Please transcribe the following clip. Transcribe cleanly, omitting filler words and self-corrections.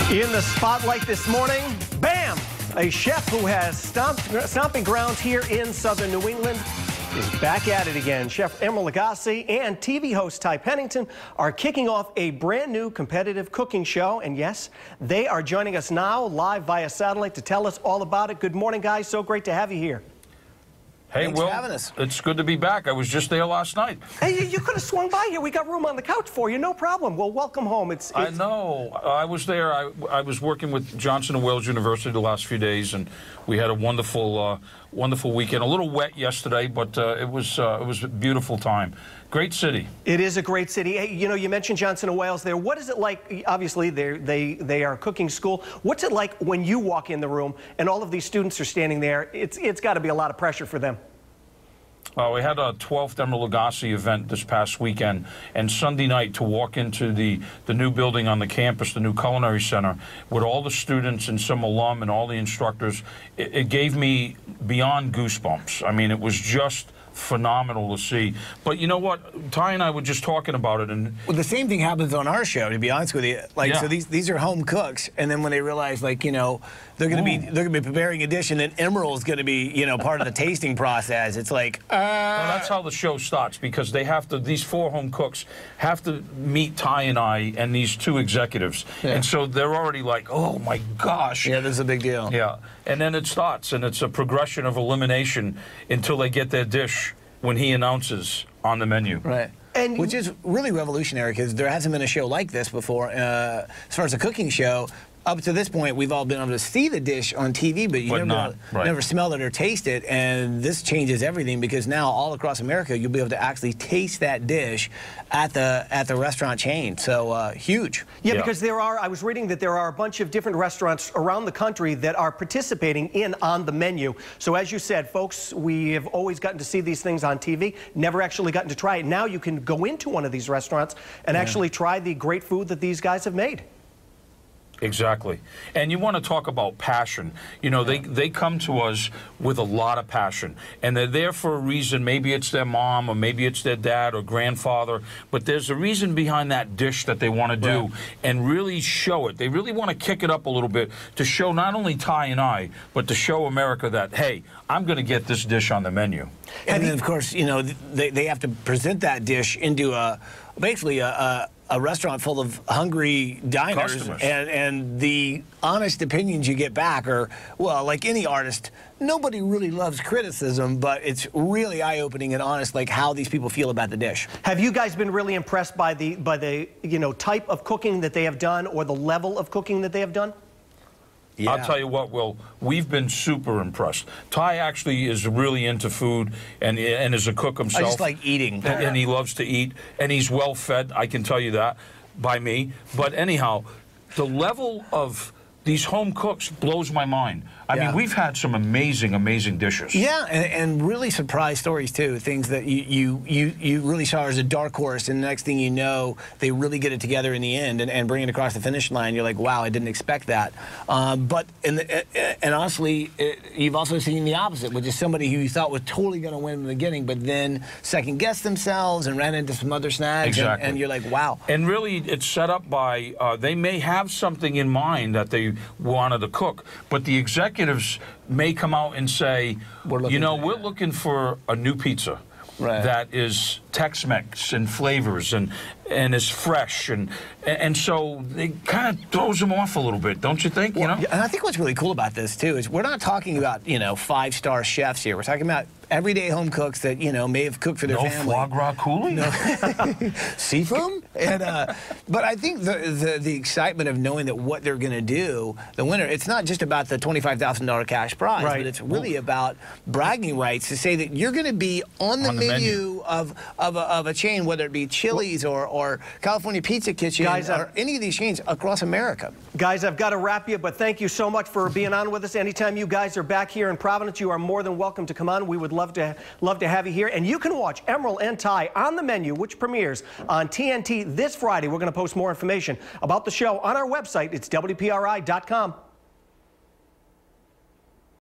In the spotlight this morning, bam! A chef who has stomping grounds here in southern New England is back at it again. Chef Emeril Lagasse and TV host Ty Pennington are kicking off a brand new competitive cooking show. And yes, they are joining us now live via satellite to tell us all about it. Good morning, guys. So great to have you here. Hey, Thanks for having us. It's good to be back. I was just there last night. Hey, you could have swung by here. We got room on the couch for you. No problem. Well, welcome home. I know. I was there. I was working with Johnson & Wales University the last few days, and we had a wonderful, wonderful weekend. A little wet yesterday, but it was a beautiful time. Great city. It is a great city. Hey, you know, you mentioned Johnson & Wales there. What is it like? Obviously, they are a cooking school. What's it like when you walk in the room and all of these students are standing there? It's got to be a lot of pressure for them. We had a 12th Emeril Lagasse event this past weekend, and Sunday night to walk into the new building on the campus, the new culinary center, with all the students and some alum and all the instructors, it gave me beyond goosebumps. I mean, it was just phenomenal to see. But you know what? Ty and I were just talking about it, and well, the same thing happens on our show, to be honest with you. Like, yeah. So these are home cooks, and then when they realize, like, you know, they're gonna be preparing a dish, and then Emeril's gonna be, you know, part of the tasting process. It's like, well, that's how the show starts, because they have to. These 4 home cooks have to meet Ty and I and these 2 executives, and so they're already like, oh my gosh. Yeah, this is a big deal. Yeah, and then it starts, and it's a progression of elimination until they get their dish when he announces on the menu. Right. And which is really revolutionary, because there hasn't been a show like this before. As far as a cooking show, up to this point, we've all been able to see the dish on TV, but you never smell it or taste it. And this changes everything, because now all across America, you'll be able to actually taste that dish at the restaurant chain. So huge. Yeah, because I was reading that there are a bunch of different restaurants around the country that are participating in on the menu. So as you said, folks, we have always gotten to see these things on TV, never actually gotten to try it. Now you can go into one of these restaurants and actually try the great food that these guys have made. Exactly. And you want to talk about passion. You know, they come to us with a lot of passion, and they're there for a reason. Maybe it's their mom, or maybe it's their dad or grandfather, but there's a reason behind that dish that they want to do and really show it. They really want to kick it up a little bit to show not only Ty and I, but to show America that, hey, I'm going to get this dish on the menu. And then, of course, you know, they have to present that dish into basically a restaurant full of hungry diners, and the honest opinions you get back are, well, like any artist, nobody really loves criticism, but it's really eye-opening and honest, like how these people feel about the dish. Have you guys been really impressed by the you know, type of cooking that they have done, or the level of cooking that they have done? Yeah. I'll tell you what, Will, we've been super impressed. Ty actually is really into food and is a cook himself. I just like eating. And he loves to eat, and he's well fed, I can tell you that, by me. But anyhow, the level of these home cooks blows my mind. I mean, we've had some amazing, amazing dishes. Yeah, and really surprise stories, too. Things that you really saw as a dark horse, and the next thing you know, they really get it together in the end and bring it across the finish line. You're like, wow, I didn't expect that. But honestly, you've also seen the opposite, which is somebody who you thought was totally going to win in the beginning, but then second-guessed themselves and ran into some other snags. Exactly. And you're like, wow. And really, it's set up by, they may have something in mind that they wanted to cook, but the executives may come out and say, you know, we're looking for a new pizza that is Tex-Mex and flavors and is fresh, and so it kind of throws them off a little bit, don't you think? Well, you know? And I think what's really cool about this too is we're not talking about, you know, 5-star chefs here. We're talking about everyday home cooks that, you know, may have cooked for their family. No foie gras coulis? No. Seafood? And but I think the excitement of knowing that what they're going to do, the winner, it's not just about the $25,000 cash prize, but it's really about bragging rights to say that you're going to be on the menu of a chain, whether it be Chili's or California Pizza Kitchen, or any of these chains across America. Guys, I've got to wrap you, but thank you so much for being on with us. Anytime you guys are back here in Providence, you are more than welcome to come on. We would love to have you here. And you can watch Emeril and Ty on the Menu, which premieres on TNT this Friday. We're going to post more information about the show on our website. It's WPRI.com.